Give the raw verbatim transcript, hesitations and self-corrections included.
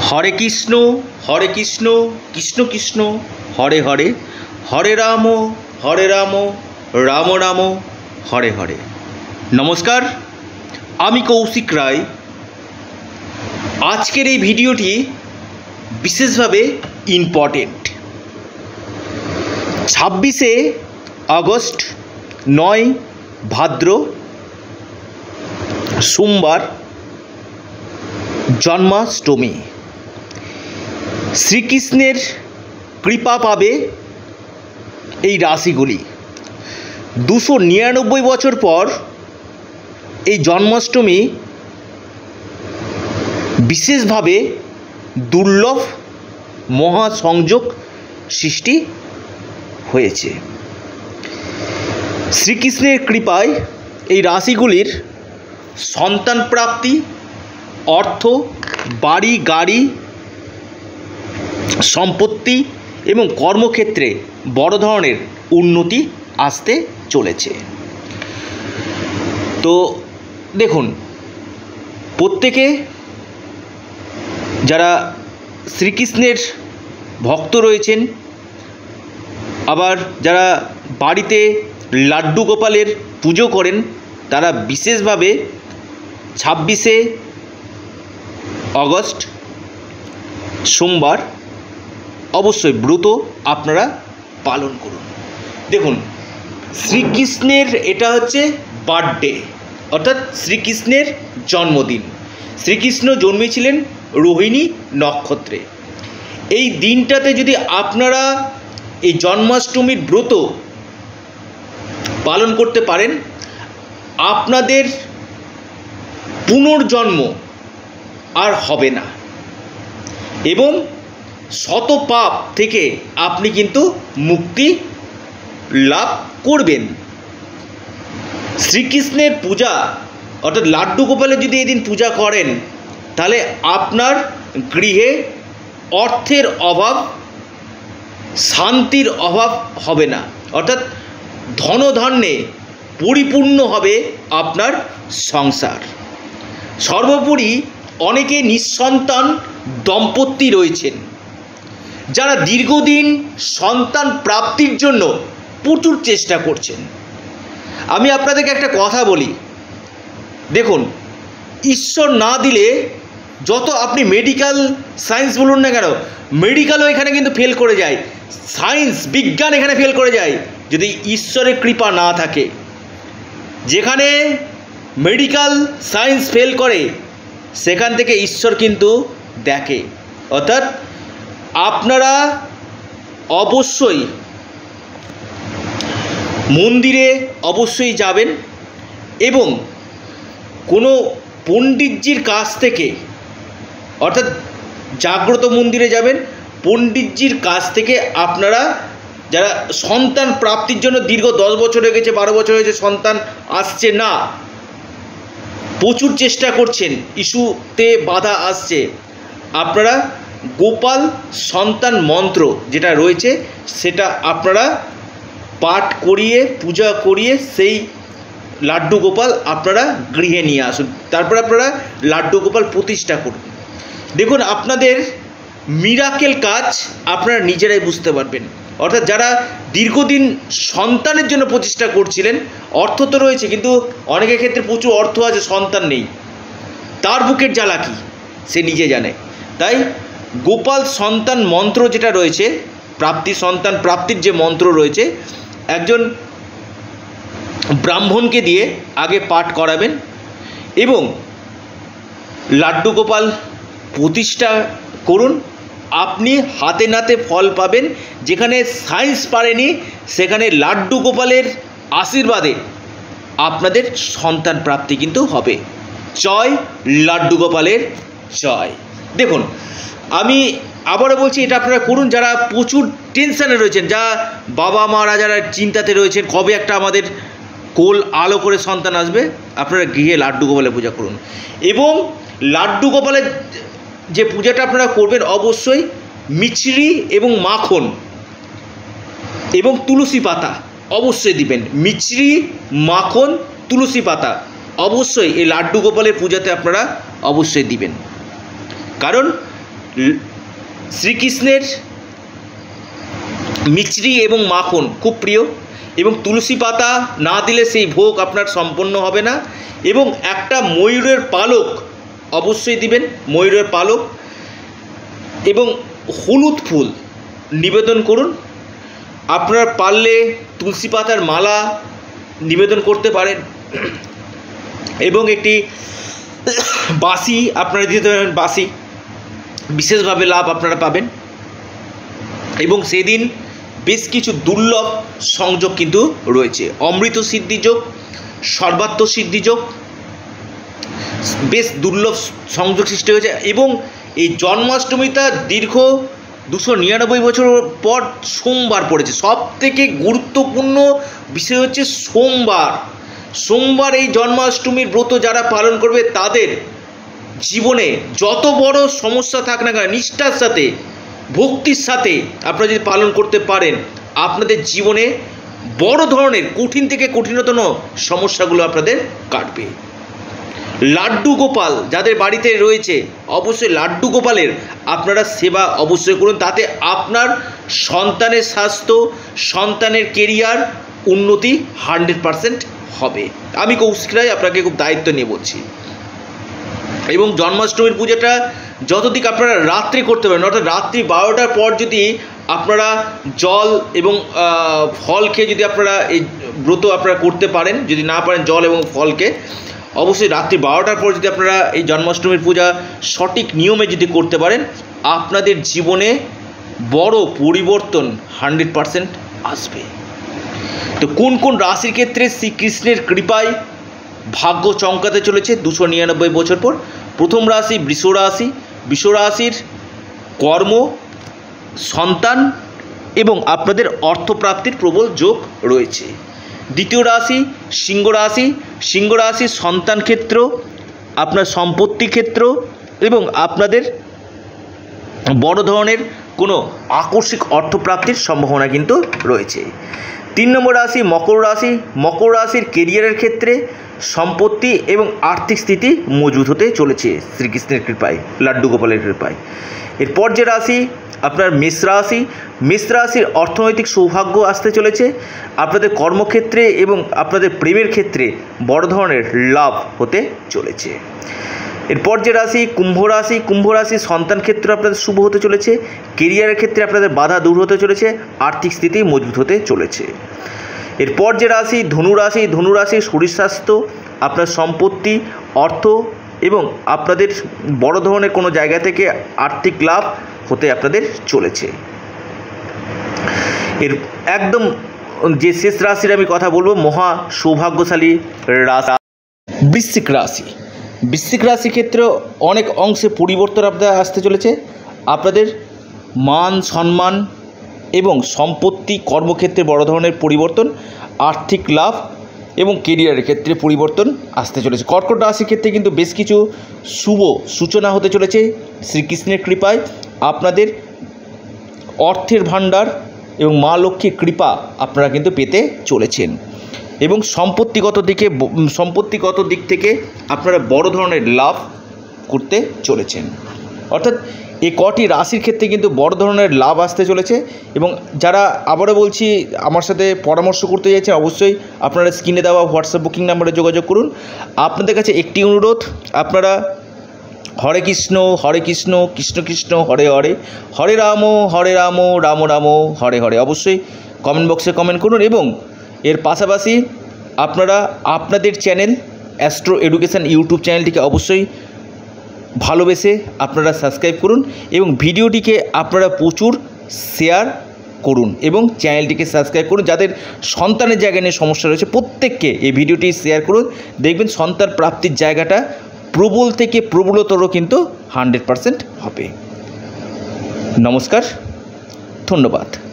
হরে কৃষ্ণ হরে কৃষ্ণ কৃষ্ণ কৃষ্ণ হরে হরে, হরে রাম হরে রাম রাম রাম হরে হরে। নমস্কার, আমি কৌশিক রায়। আজকের এই ভিডিওটি বিশেষভাবে ইম্পর্টেন্ট। ছাব্বিশে আগস্ট নয় ভাদ্র সোমবার, জন্মাষ্টমী। শ্রীকৃষ্ণের কৃপা পাবে এই রাশিগুলি। দুশো নিরানব্বই বছর পর এই জন্মাষ্টমী বিশেষভাবে দুর্লভ মহাসংযোগ সৃষ্টি হয়েছে। শ্রীকৃষ্ণের কৃপায় এই রাশিগুলির সন্তান প্রাপ্তি, অর্থ, বাড়ি গাড়ি, সম্পত্তি এবং কর্মক্ষেত্রে বড় ধরনের উন্নতি আসতে চলেছে। তো দেখুন, প্রত্যেকে যারা শ্রীকৃষ্ণের ভক্ত রয়েছেন, আবার যারা বাড়িতে লাড্ডু গোপালের পুজো করেন, তারা বিশেষভাবে ছাব্বিশে আগস্ট সোমবার অবশ্যই ব্রত আপনারা পালন করুন। দেখুন, শ্রীকৃষ্ণের এটা হচ্ছে বার্থডে, অর্থাৎ শ্রীকৃষ্ণের জন্মদিন। শ্রীকৃষ্ণ জন্মেছিলেন রোহিণী নক্ষত্রে। এই দিনটাতে যদি আপনারা এই জন্মাষ্টমীর ব্রত পালন করতে পারেন, আপনাদের পুনর্জন্ম আর হবে না এবং শত পাপ থেকে আপনি কিন্তু মুক্তি লাভ করবেন। শ্রীকৃষ্ণের পূজা অর্থাৎ লাড্ডু গোপালের যদি এদিন পূজা করেন, তাহলে আপনার গৃহে অর্থের অভাব, শান্তির অভাব হবে না, অর্থাৎ ধনধান্যে পরিপূর্ণ হবে আপনার সংসার। সর্বোপরি অনেকে নিঃসন্তান দম্পতি রয়েছেন, যারা দীর্ঘদিন সন্তান প্রাপ্তির জন্য প্রচুর চেষ্টা করছেন। আমি আপনাদেরকে একটা কথা বলি, দেখুন, ঈশ্বর না দিলে যত আপনি মেডিকেল সায়েন্স বলুন না কেন, মেডিকেলও এখানে কিন্তু ফেল করে যায়, সায়েন্স বিজ্ঞান এখানে ফেল করে যায় যদি ঈশ্বরের কৃপা না থাকে। যেখানে মেডিকেল সায়েন্স ফেল করে, সেখান থেকে ঈশ্বর কিন্তু দেখে। অর্থাৎ আপনারা অবশ্যই মন্দিরে অবশ্যই যাবেন এবং কোনো পণ্ডিতজির কাছ থেকে, অর্থাৎ জাগ্রত মন্দিরে যাবেন, পণ্ডিতজির কাছ থেকে আপনারা যারা সন্তান প্রাপ্তির জন্য দীর্ঘ দশ বছর হয়ে গেছে, বারো বছর হয়েছে, সন্তান আসছে না, প্রচুর চেষ্টা করছেন, ইস্যুতে বাধা আসছে, আপনারা গোপাল সন্তান মন্ত্র যেটা রয়েছে সেটা আপনারা পাঠ করিয়ে পূজা করিয়ে সেই লাড্ডু গোপাল আপনারা গৃহে নিয়ে আসুন। তারপর আপনারা লাড্ডু গোপাল প্রতিষ্ঠা করুন। দেখুন, আপনাদের মিরাকেল কাজ আপনারা নিজেরাই বুঝতে পারবেন। অর্থাৎ যারা দীর্ঘদিন সন্তানের জন্য প্রচেষ্টা করছিলেন, অর্থ তো রয়েছে কিন্তু অনেকের ক্ষেত্রে প্রচুর অর্থ আছে, সন্তান নেই, তার বুকের জ্বালা কি সে নিজে জানে। তাই গোপাল সন্তান মন্ত্র যেটা রয়েছে, প্রাপ্তি সন্তান প্রাপ্তির যে মন্ত্র রয়েছে, একজন ব্রাহ্মণকে দিয়ে আগে পাঠ করাবেন এবং লাড্ডু গোপাল প্রতিষ্ঠা করুন। আপনি হাতে নাতে ফল পাবেন। যেখানে সায়েন্স পারেনি, সেখানে লাড্ডু গোপালের আশীর্বাদে আপনাদের সন্তান প্রাপ্তি কিন্তু হবে। জয় লাড্ডু গোপালের জয়। দেখুন, আমি আবারও বলছি, এটা আপনারা করুন যারা প্রচুর টেনশানে রয়েছেন, যা বাবা মারা যারা চিন্তাতে রয়েছেন, কবে একটা আমাদের কোল আলো করে সন্তান আসবে, আপনারা গৃহে লাড্ডু গোপালের পূজা করুন। এবং লাড্ডু গোপালের যে পূজাটা আপনারা করবেন, অবশ্যই মিছরি এবং মাখন এবং তুলসী পাতা অবশ্যই দিবেন। মিছরি, মাখন, তুলসী পাতা অবশ্যই এই লাড্ডু গোপালের পূজাতে আপনারা অবশ্যই দিবেন। কারণ শ্রীকৃষ্ণের মিছরি এবং মাখন খুব প্রিয়, এবং তুলসী পাতা না দিলে সেই ভোগ আপনার সম্পন্ন হবে না। এবং একটা ময়ূরের পালক অবশ্যই দিবেন, ময়ূরের পালক, এবং হলুদ ফুল নিবেদন করুন। আপনারা পারলে তুলসী পাতার মালা নিবেদন করতে পারেন, এবং একটি বাঁশি আপনারা দিতে পারেন, বাঁশি বিশেষভাবে লাভ আপনারা পাবেন। এবং সেদিন বেশ কিছু দুর্লভ সংযোগ কিন্তু রয়েছে, অমৃত সিদ্ধিযোগ, সর্বাত্ম সিদ্ধিযোগ, বেশ দুর্লভ সংযোগ সৃষ্টি হয়েছে। এবং এই জন্মাষ্টমীটা দীর্ঘ দুশো নিরানব্বই বছর পর সোমবার পড়েছে। সব থেকে গুরুত্বপূর্ণ বিষয় হচ্ছে সোমবার। সোমবার এই জন্মাষ্টমীর ব্রত যারা পালন করবে তাদের জীবনে যত বড় সমস্যা থাক না কেন, নিষ্ঠার সাথে ভক্তির সাথে আপনারা যদি পালন করতে পারেন, আপনাদের জীবনে বড় ধরনের কঠিন থেকে কঠিনতম সমস্যাগুলো আপনাদের কাটবে। লাড্ডু গোপাল যাদের বাড়িতে রয়েছে, অবশ্যই লাড্ডু গোপালের আপনারা সেবা অবশ্যই করুন, তাতে আপনার সন্তানের স্বাস্থ্য, সন্তানের কেরিয়ার উন্নতি হান্ড্রেড পারসেন্ট হবে। আমি কৌশিক রায় আপনাকে খুব দায়িত্ব নিয়ে বলছি। এবং জন্মাষ্টমীর পুজোটা যতদিক আপনারা রাত্রে করতে পারেন, অর্থাৎ রাত্রি বারোটার পর যদি আপনারা জল এবং ফল খেয়ে যদি আপনারা এই ব্রত আপনারা করতে পারেন, যদি না পারেন জল এবং ফলকে, অবশ্যই রাত্রি বারোটার পর যদি আপনারা এই জন্মাষ্টমীর পূজা সঠিক নিয়মে যদি করতে পারেন, আপনাদের জীবনে বড় পরিবর্তন হান্ড্রেড পারসেন্ট আসবে। তো কোন কোন রাশির ক্ষেত্রে শ্রীকৃষ্ণের কৃপায় ভাগ্য চমকাতে চলেছে দুশো নিরানব্বই বছর পর? প্রথম রাশি বৃষ রাশি। বৃষ রাশির কর্ম, সন্তান এবং আপনাদের অর্থপ্রাপ্তির প্রবল যোগ রয়েছে। দ্বিতীয় রাশি সিংহ রাশি। সিংহ রাশির সন্তান ক্ষেত্র, আপনার সম্পত্তি ক্ষেত্র এবং আপনাদের বড় ধরনের কোনো আকস্মিক অর্থপ্রাপ্তির সম্ভাবনা কিন্তু রয়েছে। তিন নম্বর রাশি মকর রাশি। মকর রাশির কেরিয়ারের ক্ষেত্রে সম্পত্তি এবং আর্থিক স্থিতি মজবুত হতে চলেছে শ্রীকৃষ্ণের কৃপায়, লাড্ডু গোপালের কৃপায়। এরপর যে রাশি আপনার মেষ রাশি। মেষ রাশির অর্থনৈতিক সৌভাগ্য আসতে চলেছে। আপনাদের কর্মক্ষেত্রে এবং আপনাদের প্রেমের ক্ষেত্রে বড় ধরনের লাভ হতে চলেছে। এরপর যে রাশি কুম্ভ রাশি। কুম্ভ রাশির সন্তান ক্ষেত্রে আপনাদের শুভ হতে চলেছে। কেরিয়ারের ক্ষেত্রে আপনাদের বাধা দূর হতে চলেছে, আর্থিক স্থিতি মজবুত হতে চলেছে। এরপর যে রাশি ধনু রাশি। ধনু রাশির শরীর স্বাস্থ্য, আপনার সম্পত্তি, অর্থ এবং আপনাদের বড় ধরনের কোনো জায়গা থেকে আর্থিক লাভ হতে আপনাদের চলেছে। এর একদম যে শেষ রাশির আমি কথা বলবো, মহা সৌভাগ্যশালী রাশি বৃশ্চিক রাশি। বৃশ্চিক রাশি ক্ষেত্রে অনেক অংশে পরিবর্তন আপনাদের আসতে চলেছে। আপনাদের মান সম্মান এবং সম্পত্তি, কর্মক্ষেত্রে বড় ধরনের পরিবর্তন, আর্থিক লাভ এবং কেরিয়ারের ক্ষেত্রে পরিবর্তন আসতে চলেছে। কর্কট রাশির ক্ষেত্রে কিন্তু বেশ কিছু শুভ সূচনা হতে চলেছে শ্রীকৃষ্ণের কৃপায়। আপনাদের অর্থের ভাণ্ডার এবং মা লক্ষ্মীর কৃপা আপনারা কিন্তু পেতে চলেছেন। এবং সম্পত্তিগত দিকে সম্পত্তিগত দিক থেকে আপনারা বড় ধরনের লাভ করতে চলেছেন। অর্থাৎ এই কটি রাশির ক্ষেত্রে কিন্তু বড় ধরনের লাভ আসতে চলেছে। এবং যারা আবারও বলছি আমার সাথে পরামর্শ করতে চাইছেন, অবশ্যই আপনারা স্ক্রিনে দেওয়া হোয়াটসঅ্যাপ বুকিং নাম্বারে যোগাযোগ করুন। আপনাদের কাছে একটি অনুরোধ, আপনারা হরে কৃষ্ণ হরে কৃষ্ণ কৃষ্ণ কৃষ্ণ হরে হরে, হরে রাম হরে রাম রাম রাম হরে হরে অবশ্যই কমেন্ট বক্সে কমেন্ট করুন। এবং এর পাশাপাশি আপনারা আপনাদের চ্যানেল অ্যাস্ট্রো এডুকেশান ইউটিউব চ্যানেলটিকে অবশ্যই ভালোবেসে আপনারা সাবস্ক্রাইব করুন এবং ভিডিওটিকে আপনারা প্রচুর শেয়ার করুন এবং চ্যানেলটিকে সাবস্ক্রাইব করুন। যাদের সন্তানের জায়গা নিয়ে সমস্যা রয়েছে প্রত্যেককে এই ভিডিওটি শেয়ার করুন। দেখবেন সন্তান প্রাপ্তির জায়গাটা প্রবল থেকে প্রবলতর কিন্তু হান্ড্রেড পারসেন্ট হবে। নমস্কার, ধন্যবাদ।